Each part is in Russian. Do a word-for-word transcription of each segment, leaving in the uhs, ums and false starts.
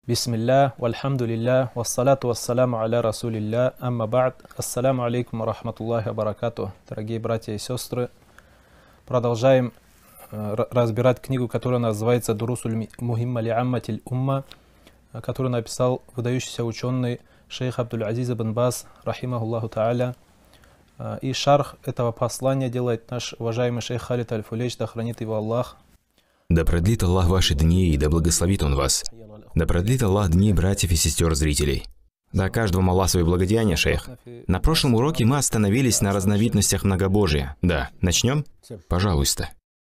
Бисмилля, вальхамдулилля, вассалату вассаламу аля расулилля, амма ба'д. Ассаламу алейкум ва рахматуллахи ва баракатух. Дорогие братья и сестры, продолжаем э, разбирать книгу, которая называется «Дурусуль мухимма ли амматиль умма», которую написал выдающийся ученый шейх Абдул-Азиз ибн Баз, рахимахуллаху та'аля. Э, и шарх этого послания делает наш уважаемый шейх Халид Аль-Фулейч, да хранит его Аллах. Да продлит Аллах ваши дни и да благословит Он вас. Да продлит Аллах дни братьев и сестер зрителей. Да каждому Аллах свои благодеяния, шейх. На прошлом уроке мы остановились на разновидностях многобожия. Да, начнем? Пожалуйста.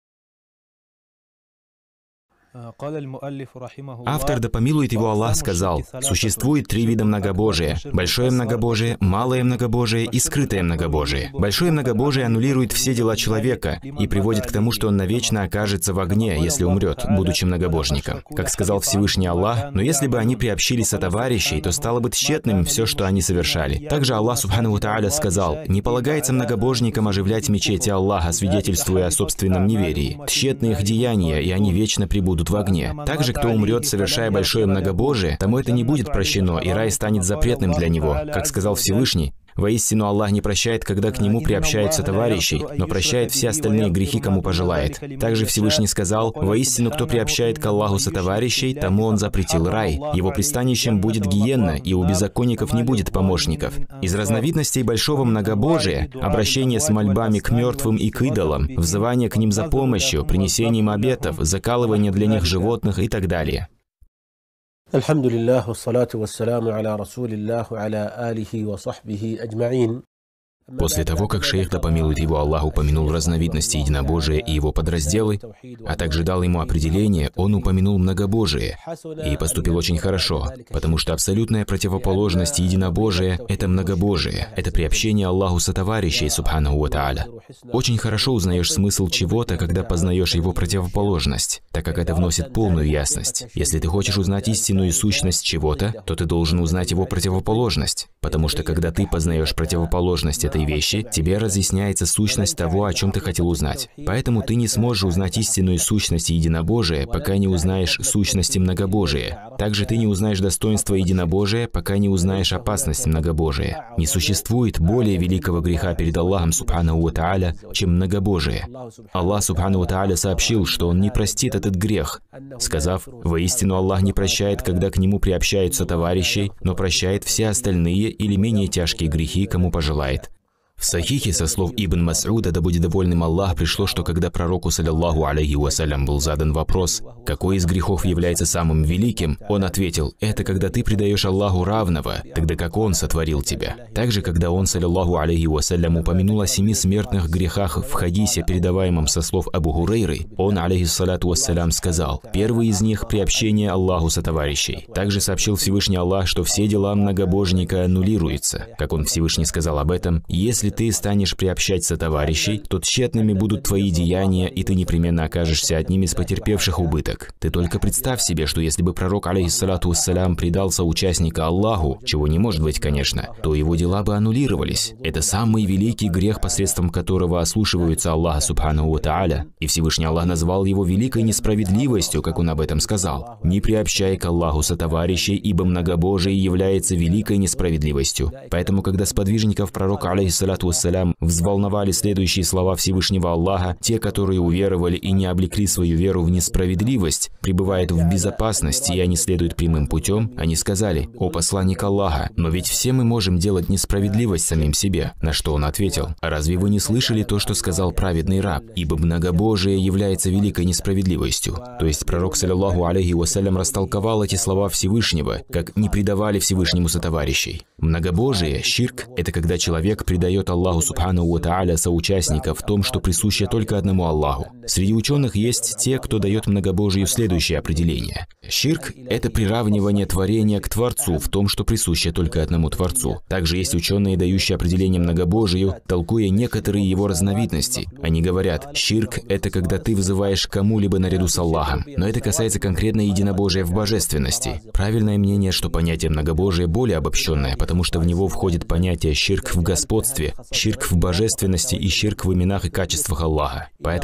Автор, да помилует его Аллах, сказал: существует три вида многобожия: большое многобожие, малое многобожие и скрытое многобожие. Большое многобожие аннулирует все дела человека и приводит к тому, что он навечно окажется в огне, если умрет, будучи многобожником. Как сказал Всевышний Аллах: но если бы они приобщили сотоварищей, то стало бы тщетным все, что они совершали. Также Аллах Субхану ва Тааля сказал: не полагается многобожникам оживлять мечети Аллаха, свидетельствуя о собственном неверии. Тщетны их деяния, и они вечно прибудут в огне. Также, кто умрет, совершая большое многобожие, тому это не будет прощено, и рай станет запретным для него. Как сказал Всевышний: воистину Аллах не прощает, когда к Нему приобщаются товарищей, но прощает все остальные грехи, кому пожелает. Также Всевышний сказал: воистину, кто приобщает к Аллаху сотоварищей, тому Он запретил рай. Его пристанищем будет гиенна, и у беззаконников не будет помощников. Из разновидностей большого многобожия — обращение с мольбами к мертвым и к идолам, взывание к ним за помощью, принесением обетов, закалывание для них животных и так далее. Альхамдулиллах, вассалату вассаляму аля расулиллах, ва аля алихи ва сахбихи аджмаин. После того, как шейх, да помилует его Аллах, упомянул разновидности единобожия и его подразделы, а также дал ему определение, он упомянул многобожие. И поступил очень хорошо, потому что абсолютная противоположность единобожия — это многобожие, это приобщение Аллаху сотоварищей, субханаху ва тааля. Очень хорошо узнаешь смысл чего-то, когда познаешь его противоположность, так как это вносит полную ясность. Если ты хочешь узнать истинную сущность чего-то, то ты должен узнать его противоположность, потому что когда ты познаешь противоположность этой вещи, тебе разъясняется сущность того, о чем ты хотел узнать. Поэтому ты не сможешь узнать истинную сущность единобожия, пока не узнаешь сущности многобожия. Также ты не узнаешь достоинства единобожия, пока не узнаешь опасность многобожия. Не существует более великого греха перед Аллахом Субханаху ва Тааля, чем многобожие. Аллах Субханаху ва Тааля сообщил, что Он не простит этот грех, сказав: воистину Аллах не прощает, когда к Нему приобщаются товарищей, но прощает все остальные или менее тяжкие грехи, кому пожелает. В Сахихе со слов Ибн Мас'уда, да будет довольным Аллах, пришло, что когда пророку, саллаллаху алейхи вассалям, был задан вопрос, какой из грехов является самым великим, он ответил: это когда ты предаешь Аллаху равного, тогда как Он сотворил тебя. Также, когда он, саллаллаху алейхи вассалям, упомянул о семи смертных грехах в хадисе, передаваемом со слов Абу Хурейры, он, алейхиссалату вассалям, сказал: первый из них — приобщение Аллаху сотоварищей. Также сообщил Всевышний Аллах, что все дела многобожника аннулируются. Как он, Всевышний, сказал об этом: если ты станешь приобщать сотоварищей, то тщетными будут твои деяния, и ты непременно окажешься одним из потерпевших убыток. Ты только представь себе, что если бы пророк, алейхиссалату вассалям, предал соучастника Аллаху, чего не может быть, конечно, то его дела бы аннулировались. Это самый великий грех, посредством которого ослушиваются Аллаха Субханаху ва Тааля, и Всевышний Аллах назвал его великой несправедливостью, как он об этом сказал: не приобщай к Аллаху сотоварищей, ибо многобожие является великой несправедливостью. Поэтому, когда сподвижников пророка, алейхиссалату вассалям, взволновали следующие слова Всевышнего Аллаха: те, которые уверовали и не облекли свою веру в несправедливость, пребывают в безопасности, и они следуют прямым путем, они сказали: о посланник Аллаха, но ведь все мы можем делать несправедливость самим себе. На что он ответил: разве вы не слышали то, что сказал праведный раб? Ибо многобожие является великой несправедливостью. То есть пророк, саллаллаху алейхи вассалям, растолковал эти слова Всевышнего, как не предавали Всевышнему сотоварищей. Многобожие, ширк, это когда человек предает Аллаху Субханаху ва Тааля соучастника в том, что присуще только одному Аллаху. Среди ученых есть те, кто дает многобожию следующее определение. Ширк — это приравнивание творения к Творцу в том, что присуще только одному Творцу. Также есть ученые, дающие определение многобожию, толкуя некоторые его разновидности. Они говорят: ширк — это когда ты вызываешь к кому-либо наряду с Аллахом. Но это касается конкретно единобожия в божественности. Правильное мнение, что понятие многобожия более обобщенное, потому что в него входит понятие ширк в господстве, ширк в божественности и ширк в именах и качествах Аллаха. Поэтому многобожие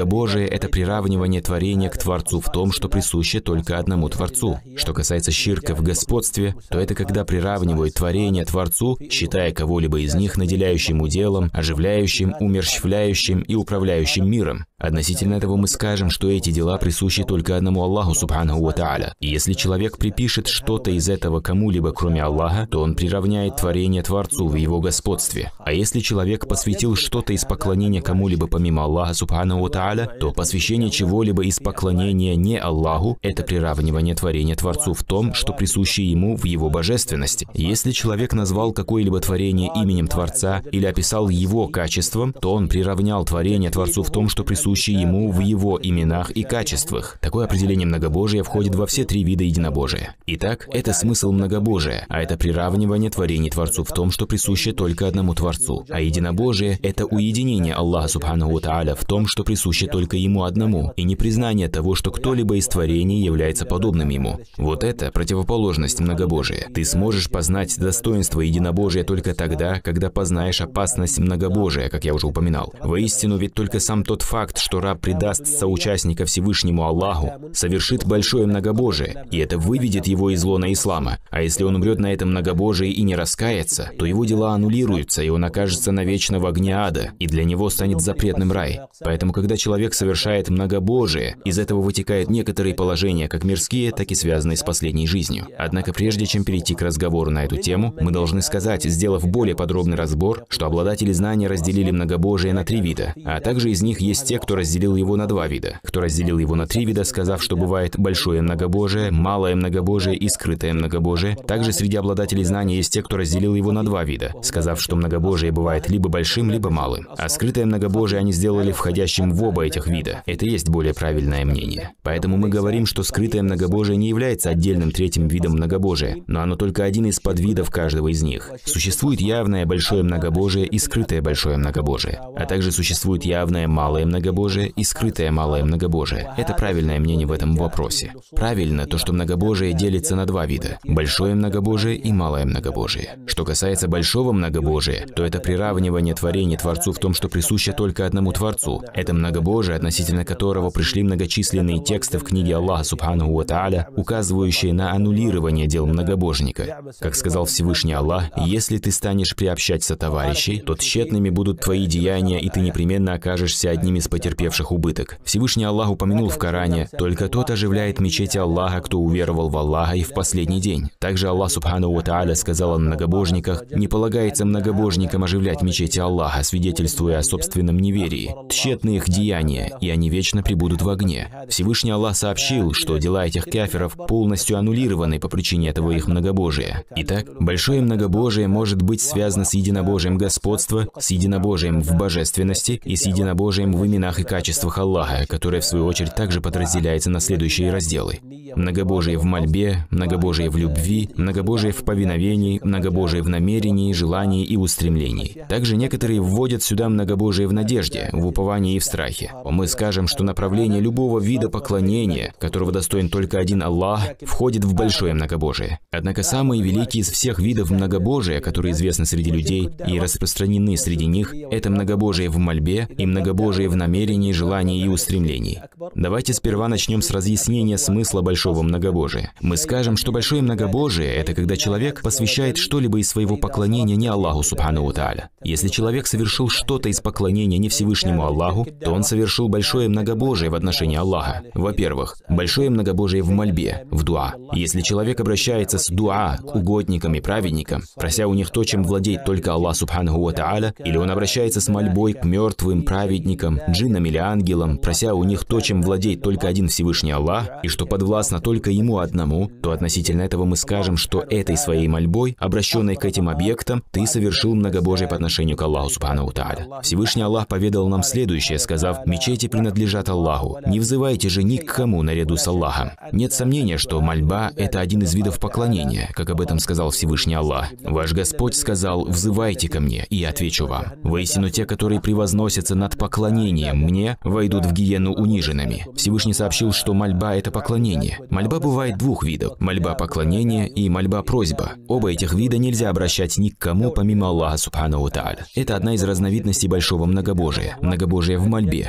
многобожие – это приравнивание творения к Творцу в том, что присуще только одному Творцу. Что касается ширка в господстве, то это когда приравнивают творение Творцу, считая кого-либо из них наделяющим уделом, оживляющим, умерщвляющим и управляющим миром. Относительно этого мы скажем, что эти дела присущи только одному Аллаху Субханаху ва Тааля. И если человек припишет что-то из этого кому-либо, кроме Аллаха, то он приравняет творение Творцу в его господстве. А если человек посвятил что-то из поклонения кому-либо помимо Аллаха Субханаху ва Тааля, то посвящение чего-либо из поклонения не Аллаху – это приравнивание творения Творцу в том, что присуще ему в его божественности. Если человек назвал какое-либо творение именем Творца или описал его качеством, то он приравнял творение Творцу в том, что присуще ему в его именах и качествах. Такое определение многобожия входит во все три вида единобожия. Итак, это смысл многобожия, а это приравнивание творений Творцу в том, что присуще только одному Творцу. А единобожие – это уединение Аллаха Субханаху ва Тааля в том, что присуще только Ему одному, и непризнание того, что кто-либо из творений является подобным Ему. Вот это противоположность многобожия. Ты сможешь познать достоинство единобожия только тогда, когда познаешь опасность многобожия, как я уже упоминал. Воистину, ведь только сам тот факт, что раб предаст соучастника Всевышнему Аллаху, совершит большое многобожие, и это выведет его из лона ислама. А если он умрет на этом многобожии и не раскается, то его дела аннулируются, и он окажется навечно в огне ада, и для него станет запретным рай. Поэтому, когда человек совершает многобожие, из этого вытекают некоторые положения, как мирские, так и связанные с последней жизнью. Однако, прежде чем перейти к разговору на эту тему, мы должны сказать, сделав более подробный разбор, что обладатели знания разделили многобожие на три вида, а также из них есть те, кто разделил его на два вида, кто разделил его на три вида, сказав, что бывает большое многобожие, малое многобожие и скрытое многобожие. Также среди обладателей знания есть те, кто разделил его на два вида, сказав, что многобожие бывает либо большим, либо малым. А скрытое многобожие они сделали входящим в оба этих вида. Это есть более правильное мнение. Поэтому мы говорим, что скрытое многобожие не является отдельным третьим видом многобожия, но оно только один из подвидов каждого из них. Существует явное большое многобожие и скрытое большое многобожие, а также существует явное малое многобожие и скрытое малое многобожие. Это правильное мнение в этом вопросе. Правильно то, что многобожие делится на два вида – большое многобожие и малое многобожие. Что касается большого многобожия, то это приравнивание творений Творцу в том, что присуще только одному Творцу. Это многобожие, относительно которого пришли многочисленные тексты в книге Аллаха Субханаху ва Тааля, указывающие на аннулирование дел многобожника. Как сказал Всевышний Аллах, если ты станешь приобщать сотоварищей, то тщетными будут твои деяния, и ты непременно окажешься одним из потерпевших убыток. Всевышний Аллах упомянул в Коране: «Только тот оживляет мечети Аллаха, кто уверовал в Аллаха и в последний день». Также Аллах Субханаху ва Тааля сказал о многобожниках: «Не полагается многобожникам оживлять мечети Аллаха, свидетельствуя о собственном неверии. Тщетны их деяния, и они вечно пребудут в огне». Всевышний Аллах сообщил, что дела этих кафиров полностью аннулированы по причине этого их многобожия. Итак, большое многобожие может быть связано с единобожием господства, с единобожием в божественности и с единобожием в именах и качествах Аллаха, которое в свою очередь также подразделяется на следующие разделы: многобожие в мольбе, многобожие в любви, многобожие в повиновении, многобожие в намерении, желании и устремлении. Также некоторые вводят сюда многобожие в надежде, в уповании и в страхе. Мы скажем, что направление любого вида поклонения, которого достоин только один Аллах, входит в большое многобожие. Однако самые великие из всех видов многобожия, которые известны среди людей и распространены среди них, это многобожие в мольбе и многобожие в намерении, желании и устремлении. Давайте сперва начнем с разъяснения смысла большого многобожия. Мы скажем, что большое многобожие – это когда человек посвящает что-либо из своего поклонения не Аллаху Субханаху ва Тааля. Если человек совершил что-то из поклонения не Всевышнему Аллаху, то он совершил большое многобожие в отношении Аллаха. Во-первых, большое многобожие в мольбе, в дуа. Если человек обращается с дуа к угодникам и праведникам, прося у них то, чем владеет только Аллах Субханаху ва Тааля, или он обращается с мольбой к мертвым праведникам, джиннам или ангелам, прося у них то, чем владеет только один Всевышний Аллах, и что подвластно только Ему одному, то относительно этого мы скажем, что этой своей мольбой, обращенной к этим объектам, ты совершил многобожие по отношению к Аллаху Субханаху ва Тааля. Всевышний Аллах поведал нам следующее, сказав: «Мечети принадлежат Аллаху. Не взывайте же ни к кому наряду с Аллахом». Нет сомнения, что мольба – это один из видов поклонения, как об этом сказал Всевышний Аллах. Ваш Господь сказал: «Взывайте ко мне, и я отвечу вам». Воистину, те, которые превозносятся над поклонением мне, войдут в гиену униженными. Всевышний сообщил, что мольба – это поклонение. Мольба бывает двух видов – мольба поклонения и мольба просьба. Оба этих вида нельзя обращать ни к кому, помимо Аллаха Субханаху ва Тааля. Это одна из разновидностей большого многобожия – многобожие в мольбе.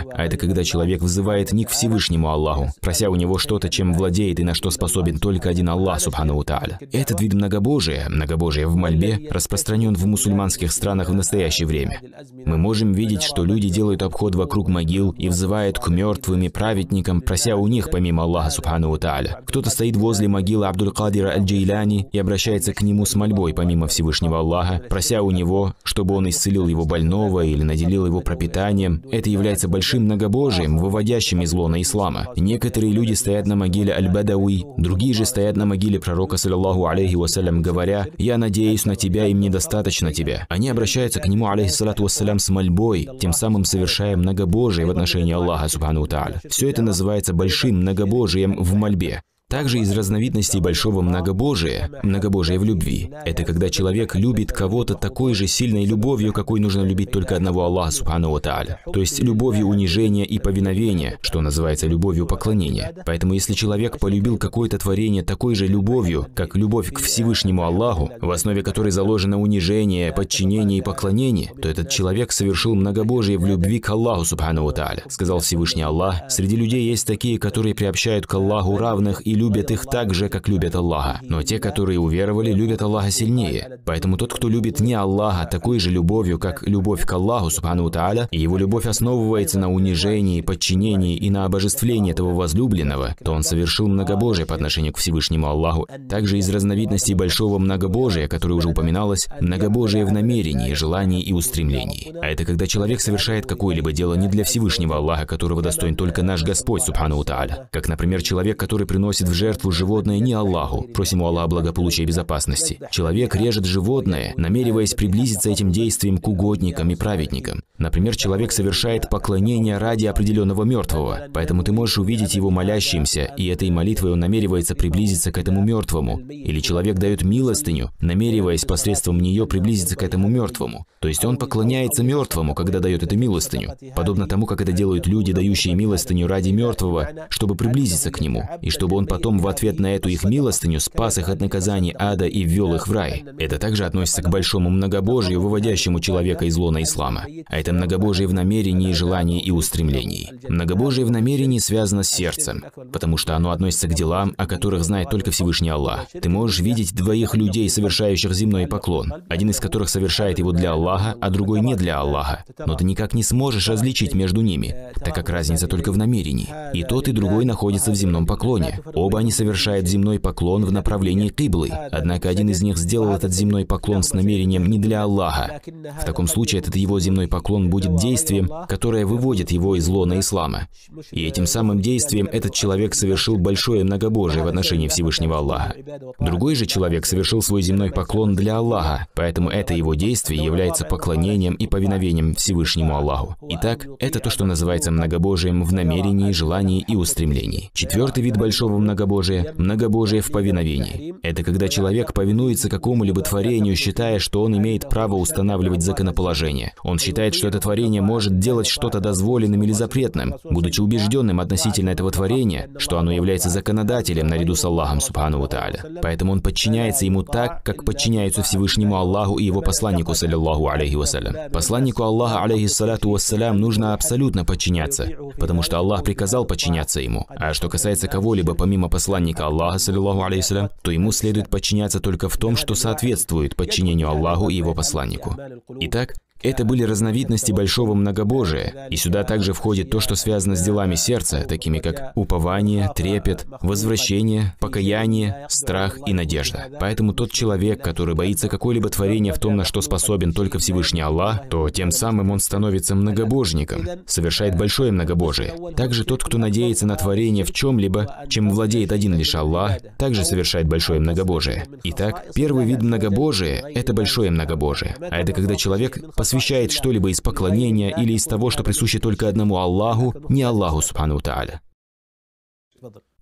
А это когда человек взывает не к Всевышнему Аллаху, прося у него что-то, чем владеет и на что способен только один Аллах, субхану ва тааля. Этот вид многобожия, многобожие в мольбе, распространен в мусульманских странах в настоящее время. Мы можем видеть, что люди делают обход вокруг могил и взывают к мертвым и праведникам, прося у них помимо Аллаха, субхану ва тааля. Кто-то стоит возле могилы Абдуль-Кадира аль-Джейляни и обращается к нему с мольбой помимо Всевышнего Аллаха, прося у него, чтобы он исцелил его больного или наделил его пропитанием. Это является большим многобожием, выводящим из лона ислама. Некоторые люди стоят на могиле Аль-Бадауи, другие же стоят на могиле пророка, саллаллаху алейхи вассалям, говоря: «Я надеюсь на тебя, им недостаточно тебя». Они обращаются к нему, алейхиссалату вассалям, с мольбой, тем самым совершая многобожие в отношении Аллаха, субхану ва тааля. Все это называется большим многобожием в мольбе. Также из разновидностей большого многобожия, многобожие в любви, это когда человек любит кого-то такой же сильной любовью, какой нужно любить только одного Аллаха, субхану ва тааля. То есть любовью унижения и повиновения, что называется любовью поклонения. Поэтому если человек полюбил какое-то творение такой же любовью, как любовь к Всевышнему Аллаху, в основе которой заложено унижение, подчинение и поклонение, то этот человек совершил многобожие в любви к Аллаху, субхану ва тааля. Сказал Всевышний Аллах: «Среди людей есть такие, которые приобщают к Аллаху равных и любят их так же, как любят Аллаха. Но те, которые уверовали, любят Аллаха сильнее. Поэтому тот, кто любит не Аллаха такой же любовью, как любовь к Аллаху, субхану ва тааля, и его любовь основывается на унижении, подчинении и на обожествлении этого возлюбленного, то он совершил многобожие по отношению к Всевышнему Аллаху. Также из разновидностей большого многобожия, которое уже упоминалось, многобожие в намерении, желании и устремлении. А это когда человек совершает какое-либо дело не для Всевышнего Аллаха, которого достоин только наш Господь, субхану ва тааля. Как, например, человек, который приносит в жертву животное не Аллаху, просим у Аллаха благополучия и безопасности. Человек режет животное, намереваясь приблизиться этим действием к угодникам и праведникам. Например, человек совершает поклонение ради определенного мертвого, поэтому ты можешь увидеть его молящимся, и этой молитвой он намеревается приблизиться к этому мертвому. Или человек дает милостыню, намереваясь посредством нее приблизиться к этому мертвому. То есть он поклоняется мертвому, когда дает эту милостыню, подобно тому, как это делают люди, дающие милостыню ради мертвого, чтобы приблизиться к нему, и чтобы он потом в ответ на эту их милостыню спас их от наказаний ада и ввел их в рай. Это также относится к большому многобожию, выводящему человека из лона ислама. А это многобожие в намерении, желании и устремлении. Многобожие в намерении связано с сердцем, потому что оно относится к делам, о которых знает только Всевышний Аллах. Ты можешь видеть двоих людей, совершающих земной поклон, один из которых совершает его для Аллаха, а другой не для Аллаха. Но ты никак не сможешь различить между ними, так как разница только в намерении. И тот, и другой находятся в земном поклоне. Оба они совершают земной поклон в направлении киблы, однако один из них сделал этот земной поклон с намерением не для Аллаха. В таком случае этот его земной поклон будет действием, которое выводит его из лона ислама. И этим самым действием этот человек совершил большое многобожие в отношении Всевышнего Аллаха. Другой же человек совершил свой земной поклон для Аллаха, поэтому это его действие является поклонением и повиновением Всевышнему Аллаху. Итак, это то, что называется многобожием в намерении, желании и устремлении. Четвертый вид большого многобожия – многобожие в повиновении. Это когда человек повинуется какому-либо творению, считая, что он имеет право устанавливать законоположение. Он считает, что это творение может делать что-то дозволенным или запретным, будучи убежденным относительно этого творения, что оно является законодателем наряду с Аллахом, субхану ва тааля. Поэтому он подчиняется ему так, как подчиняется Всевышнему Аллаху и его посланнику, саллаллаху алейхи вассалям. Посланнику Аллаха, алейхиссалату вассалям, нужно абсолютно подчиняться, потому что Аллах приказал подчиняться ему. А что касается кого-либо помимо посланника Аллаха, саллаллаху алейхи вассалям, то ему следует подчиняться только в том, что соответствует подчинению Аллаху и его посланнику. Итак, это были разновидности большого многобожия, и сюда также входит то, что связано с делами сердца, такими как упование, трепет, возвращение, покаяние, страх и надежда. Поэтому тот человек, который боится какое-либо творение в том, на что способен только Всевышний Аллах, то тем самым он становится многобожником, совершает большое многобожие. Также тот, кто надеется на творение в чем-либо, чем владеет один лишь Аллах, также совершает большое многобожие. Итак, первый вид многобожия – это большое многобожие, а это когда человек посвящает что-либо из поклонения или из того, что присуще только одному Аллаху, не Аллаху, субхану ва тааля.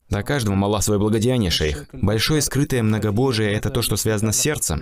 Да, каждому Аллах свое благодеяние, шейх. Большое скрытое многобожие – это то, что связано с сердцем.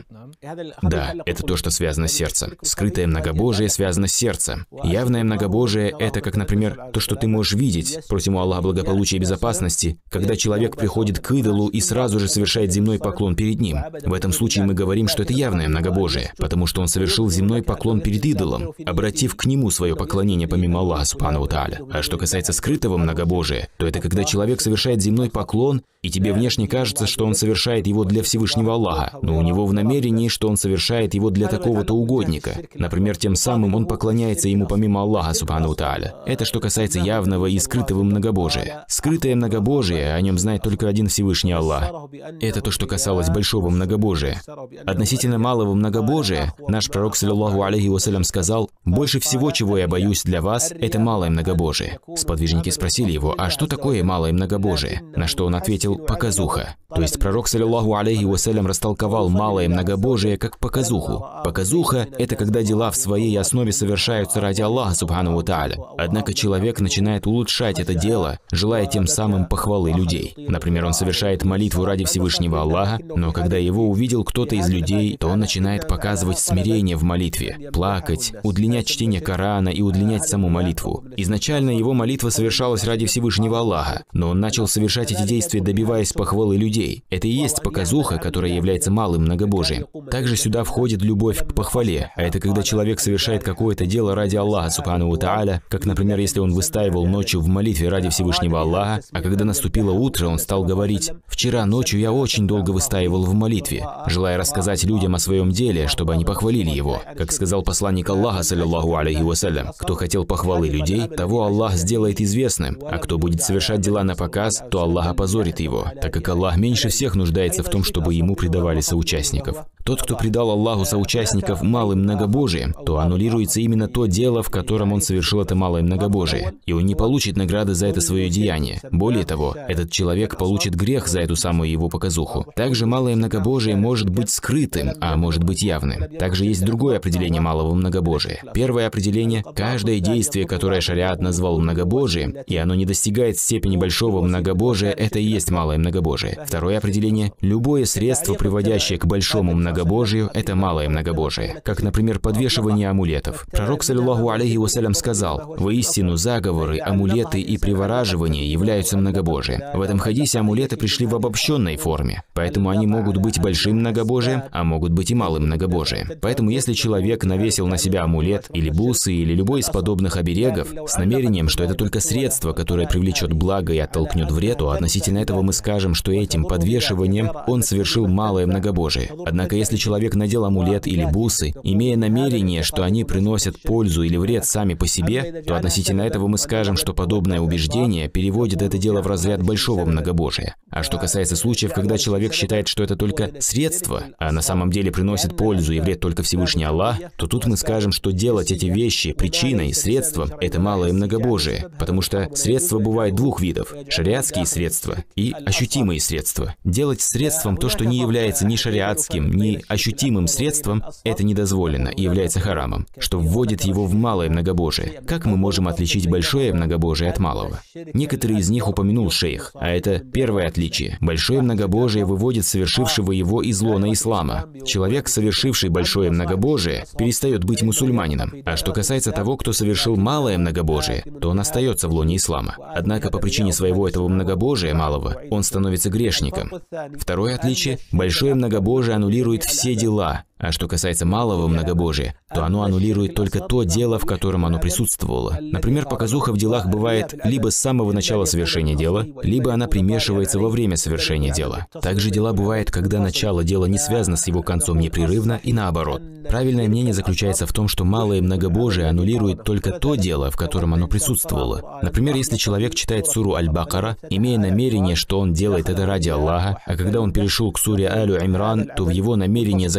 Да, это то, что связано с сердцем. Скрытое многобожие связано с сердцем. Явное многобожие – это, как, например, то, что ты можешь видеть, просим у Аллаха благополучия и безопасности, когда человек приходит к идолу и сразу же совершает земной поклон перед ним. В этом случае мы говорим, что это явное многобожие, потому что он совершил земной поклон перед идолом, обратив к нему свое поклонение помимо Аллаха, субхану ва тааля. А что касается скрытого многобожия, то это когда человек совершает земной поклон, и тебе внешне кажется, что он совершает его для Всевышнего Аллаха, но у него в намерении, что он совершает его для такого-то угодника. Например, тем самым он поклоняется ему помимо Аллаха, субхану ва тааля. Это что касается явного и скрытого многобожия. Скрытое многобожие, о нем знает только один Всевышний Аллах. Это то, что касалось большого многобожия. Относительно малого многобожия, наш пророк, саллаллаху алейхи вассалям, сказал: «Больше всего, чего я боюсь для вас, это малое многобожие». Сподвижники спросили его: «А что такое малое многобожие?» На что он ответил: «Показуха». То есть пророк, саллаллаху алейхи вассалям, растолковал малое многобожие как показуху. Показуха – это когда дела в своей основе совершаются ради Аллаха, субхану ва тааля. Однако человек начинает улучшать это дело, желая тем самым похвалы людей. Например, он совершает молитву ради Всевышнего Аллаха, но когда его увидел кто-то из людей, то он начинает показывать смирение в молитве, плакать, удлинять чтение Корана и удлинять саму молитву. Изначально его молитва совершалась ради Всевышнего Аллаха, но он начал совершать эти действия, добиваясь похвалы людей. Это и есть показуха, которая является малым многобожием. Также сюда входит любовь к похвале, а это когда человек совершает какое-то дело ради Аллаха, субхану ва тааля, как, например, если он выстаивал ночью в молитве ради Всевышнего Аллаха, а когда наступило утро, он стал говорить: «Вчера ночью я очень долго выстаивал в молитве», желая рассказать людям о своем деле, чтобы они похвалили его. Как сказал посланник Аллаха, саллаллаху алейхи вассалям: «Кто хотел похвалы людей, того Аллах сделает известным, а кто будет совершать дела на показ, то Аллах опозорит его, так как Аллах меньше всех нуждается в том, чтобы ему предавали соучастников». Тот, кто предал Аллаху соучастников малым многобожием, то аннулируется именно то дело, в котором он совершил это малое многобожие, и он не получит награды за это свое деяние. Более того, этот человек получит грех за эту самую его показуху. Также малое многобожие может быть скрытым, а может быть явным. Также есть другое определение малого многобожия. Первое определение – каждое действие, которое шариат назвал многобожием, и оно не достигает степени большого многобожия, это и есть малое многобожие. Второе определение – любое средство, приводящее к большому многобожию, это малое многобожие. Как, например, подвешивание амулетов. Пророк, саллаллаху алейхи вассалям, сказал: «Воистину заговоры, амулеты и привораживание являются многобожием». В этом хадисе амулеты пришли в обобщенной форме, поэтому они могут быть большим многобожием, а могут быть и малым многобожием. Поэтому если человек навесил на себя амулет или бусы или любой из подобных оберегов с намерением, что это только средство, которое привлечет благо и оттолкнет вред, то относительно этого мы скажем, что этим подвешиванием он совершил малое многобожие. Однако если человек надел амулет или бусы, имея намерение, что они приносят пользу или вред сами по себе, то относительно этого мы скажем, что подобное убеждение переводит это дело в разряд большого многобожия. А что касается случаев, когда человек считает, что это только средство, а на самом деле приносит пользу и вред только Всевышний Аллах, то тут мы скажем, что делать эти вещи причиной, средством – это малое многобожие, потому что средства бывают двух видов – шариатские средства и ощутимые средства. Делать средством то, что не является ни шариатским, ни ощутимым средством, это недозволено и является харамом, что вводит его в малое многобожие. Как мы можем отличить большое многобожие от малого? Некоторые из них упомянул шейх, а это первое отличие. Большое многобожие выводит совершившего его из лона ислама. Человек, совершивший большое многобожие, перестает быть мусульманином. А что касается того, кто совершил малое многобожие, то он остается в лоне ислама. Однако по причине своего этого многобожия малого, он становится грешником. Второе отличие – большое многобожие аннулирует все дела. А что касается малого многобожия, то оно аннулирует только то дело, в котором оно присутствовало. Например, показуха в делах бывает либо с самого начала совершения дела, либо она примешивается во время совершения дела. Также дела бывает, когда начало дела не связано с его концом непрерывно и наоборот. Правильное мнение заключается в том, что малое многобожие аннулирует только то дело, в котором оно присутствовало. Например, если человек читает суру Аль-Бакара, имея намерение, что он делает это ради Аллаха, а когда он перешел к суре Алю Имран, то в его намерение закралась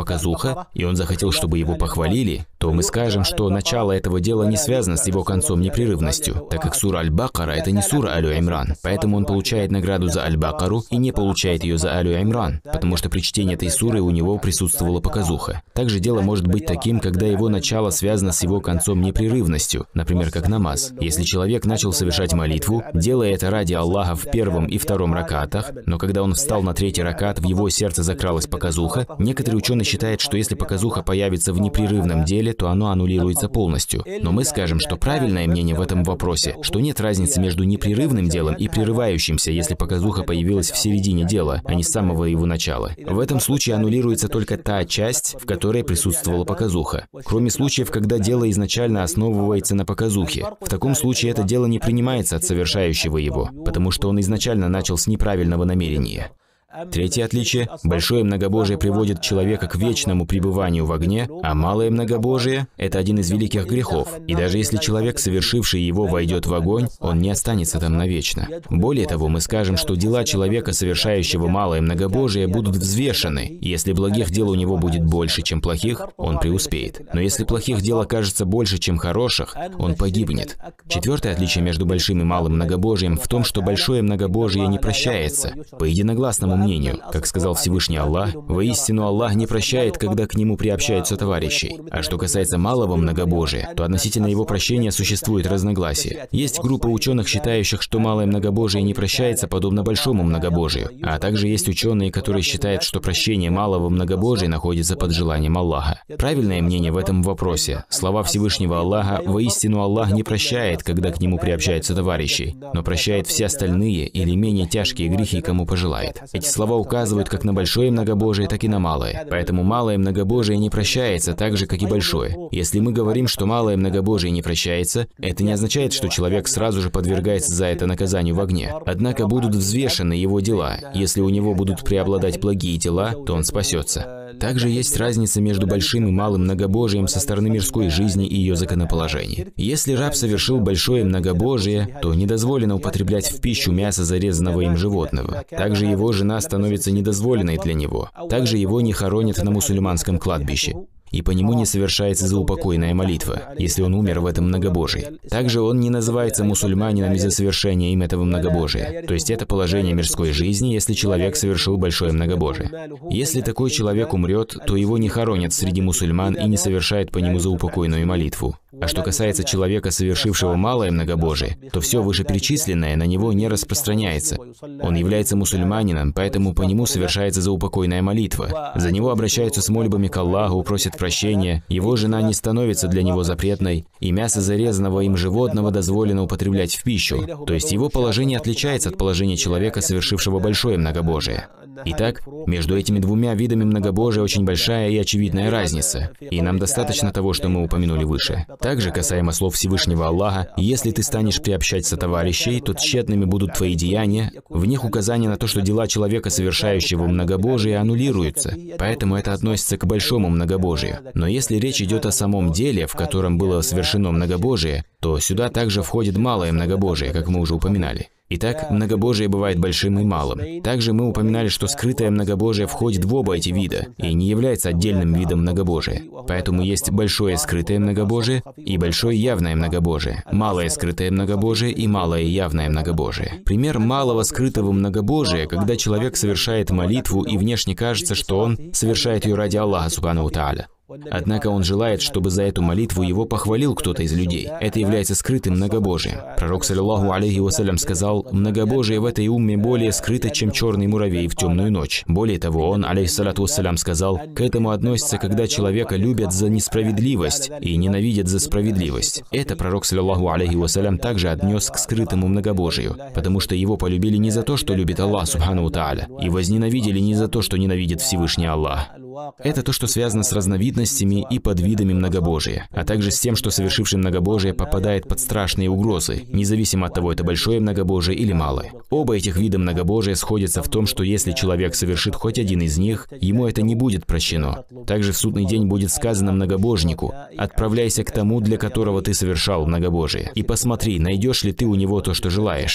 показуха, и он захотел, чтобы его похвалили, то мы скажем, что начало этого дела не связано с его концом непрерывностью, так как сура Аль-Бакара — это не сура Алю-Имран, поэтому он получает награду за Аль-Бакару и не получает ее за Алю-Имран, потому что при чтении этой суры у него присутствовала показуха. Также дело может быть таким, когда его начало связано с его концом непрерывностью, например, как намаз. Если человек начал совершать молитву, делая это ради Аллаха в первом и втором ракатах, но когда он встал на третий ракат, в его сердце закралась показуха, некоторые ученые считают, что если показуха появится в непрерывном деле, то оно аннулируется полностью. Но мы скажем, что правильное мнение в этом вопросе, что нет разницы между непрерывным делом и прерывающимся, если показуха появилась в середине дела, а не с самого его начала. В этом случае аннулируется только та часть, в которой присутствовала показуха. Кроме случаев, когда дело изначально основывается на показухе. В таком случае это дело не принимается от совершающего его, потому что он изначально начал с неправильного намерения. Третье отличие – большое многобожие приводит человека к вечному пребыванию в огне, а малое многобожие – это один из великих грехов. И даже если человек, совершивший его, войдет в огонь, он не останется там навечно. Более того, мы скажем, что дела человека, совершающего малое многобожие, будут взвешены. И если благих дел у него будет больше, чем плохих, он преуспеет. Но если плохих дел окажется больше, чем хороших, он погибнет. Четвертое отличие между большим и малым многобожием в том, что большое многобожие не прощается. По единогласному мнению, как сказал Всевышний Аллах, воистину Аллах не прощает, когда к нему приобщаются товарищи. А что касается малого многобожия, то относительно его прощения существует разногласие. Есть группа ученых, считающих, что малое многобожие не прощается подобно большому многобожию, а также есть ученые, которые считают, что прощение малого многобожия находится под желанием Аллаха. Правильное мнение в этом вопросе: слова Всевышнего Аллаха: воистину Аллах не прощает, когда к нему приобщаются товарищи, но прощает все остальные или менее тяжкие грехи, кому пожелает. Эти слова указывают как на большое многобожие, так и на малое. Поэтому малое многобожие не прощается так же, как и большое. Если мы говорим, что малое многобожие не прощается, это не означает, что человек сразу же подвергается за это наказанию в огне. Однако будут взвешены его дела. Если у него будут преобладать благие дела, то он спасется. Также есть разница между большим и малым многобожием со стороны мирской жизни и ее законоположений. Если раб совершил большое многобожие, то недозволено употреблять в пищу мясо зарезанного им животного. Также его жена становится недозволенной для него. Также его не хоронят на мусульманском кладбище. И по нему не совершается заупокойная молитва, если он умер в этом многобожии. Также он не называется мусульманином из-за совершения им этого многобожия. То есть это положение мирской жизни, если человек совершил большое многобожие. Если такой человек умрет, то его не хоронят среди мусульман и не совершают по нему заупокойную молитву. А что касается человека, совершившего малое многобожие, то все вышеперечисленное на него не распространяется. Он является мусульманином, поэтому по нему совершается заупокойная молитва. За него обращаются с мольбами к Аллаху, просят прощения, его жена не становится для него запретной, и мясо зарезанного им животного дозволено употреблять в пищу. То есть его положение отличается от положения человека, совершившего большое многобожие. Итак, между этими двумя видами многобожия очень большая и очевидная разница, и нам достаточно того, что мы упомянули выше. Также, касаемо слов Всевышнего Аллаха: «Если ты станешь приобщать сотоварищей, то тщетными будут твои деяния», в них указание на то, что дела человека, совершающего многобожие, аннулируются, поэтому это относится к большому многобожию. Но если речь идет о самом деле, в котором было совершено многобожие, то сюда также входит малое многобожие, как мы уже упоминали. Итак, многобожие бывает большим и малым. Также мы упоминали, что скрытое многобожие входит в оба эти вида и не является отдельным видом многобожия. Поэтому есть большое скрытое многобожие и большое явное многобожие, малое скрытое многобожие и малое явное многобожие. Пример малого скрытого многобожия, когда человек совершает молитву и внешне кажется, что он совершает ее ради Аллаха субханаху тааля. Однако он желает, чтобы за эту молитву его похвалил кто-то из людей. Это является скрытым многобожием. Пророк, саллаллаху алейхи вассалям, сказал: «Многобожие в этой умме более скрыто, чем черный муравей в темную ночь». Более того, он, алейхиссалату вассалям, сказал: «К этому относится, когда человека любят за несправедливость и ненавидят за справедливость». Это пророк, саллаллаху алейхи вассалям, также отнес к скрытому многобожию, потому что его полюбили не за то, что любит Аллах субханаху тааля, и возненавидели не за то, что ненавидит Всевышний Аллах. Это то, что связано с разновидностями и подвидами многобожия, а также с тем, что совершивший многобожие попадает под страшные угрозы, независимо от того, это большое многобожие или малое. Оба этих вида многобожия сходятся в том, что если человек совершит хоть один из них, ему это не будет прощено. Также в судный день будет сказано многобожнику: «Отправляйся к тому, для которого ты совершал многобожие, и посмотри, найдешь ли ты у него то, что желаешь».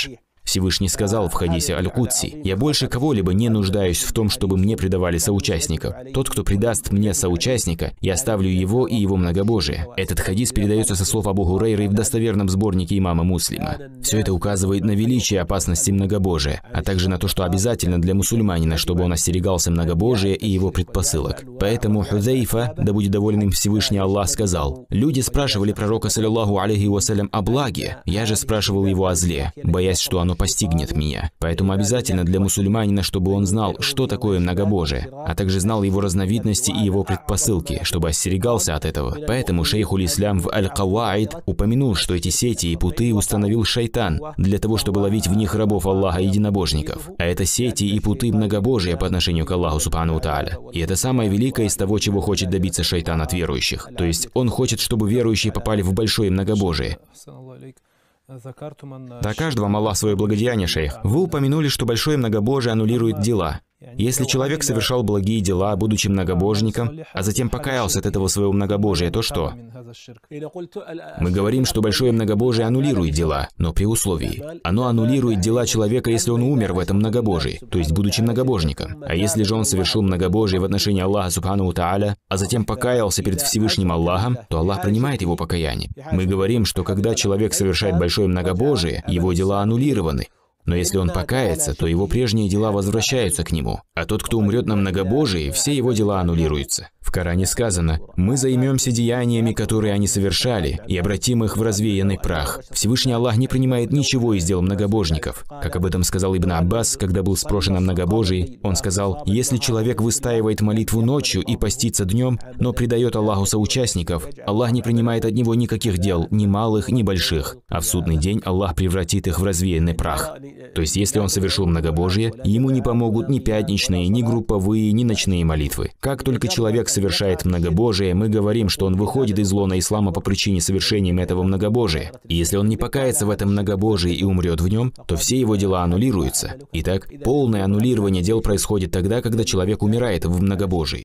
Всевышний сказал в хадисе Аль-Кудси: «Я больше кого-либо не нуждаюсь в том, чтобы мне предавали соучастников. Тот, кто предаст мне соучастника, я оставлю его и его многобожие». Этот хадис передается со слов Абу Хурейры в достоверном сборнике имама Муслима. Все это указывает на величие опасности многобожия, а также на то, что обязательно для мусульманина, чтобы он остерегался многобожия и его предпосылок. Поэтому Хузайфа, да будет доволен им Всевышний Аллах, сказал: «Люди спрашивали пророка, саллаллаху алейхи вассалям, о благе, я же спрашивал его о зле, боясь, что оно постигнет меня». Поэтому обязательно для мусульманина, чтобы он знал, что такое многобожие, а также знал его разновидности и его предпосылки, чтобы остерегался от этого. Поэтому шейхуль Ислам в Аль-Каваид упомянул, что эти сети и путы установил шайтан для того, чтобы ловить в них рабов Аллаха единобожников. А это сети и путы многобожия по отношению к Аллаху субхану тааля. И это самое великое из того, чего хочет добиться шайтан от верующих. То есть он хочет, чтобы верующие попали в большое многобожие. «Докажет вам Аллах свое благодеяние, шейх. Вы упомянули, что большое многобожие аннулирует дела. Если человек совершал благие дела, будучи многобожником, а затем покаялся от этого своего многобожия, то что? Мы говорим, что большое многобожие аннулирует дела, но при условии. Оно аннулирует дела человека, если он умер в этом многобожии, то есть будучи многобожником. А если же он совершил многобожие в отношении Аллаха субхану тааля, а затем покаялся перед Всевышним Аллахом, то Аллах принимает его покаяние. Мы говорим, что когда человек совершает большое многобожие, его дела аннулированы. Но если он покается, то его прежние дела возвращаются к нему. А тот, кто умрет на многобожии, все его дела аннулируются. В Коране сказано: «Мы займемся деяниями, которые они совершали, и обратим их в развеянный прах». Всевышний Аллах не принимает ничего из дел многобожников. Как об этом сказал Ибн Аббас, когда был спрошен о многобожии, он сказал: «Если человек выстаивает молитву ночью и постится днем, но предает Аллаху соучастников, Аллах не принимает от него никаких дел, ни малых, ни больших, а в судный день Аллах превратит их в развеянный прах». То есть, если он совершил многобожие, ему не помогут ни пятничные, ни групповые, ни ночные молитвы. Как только человек совершает многобожие, мы говорим, что он выходит из лона ислама по причине совершения этого многобожия. И если он не покается в этом многобожии и умрет в нем, то все его дела аннулируются. Итак, полное аннулирование дел происходит тогда, когда человек умирает в многобожии.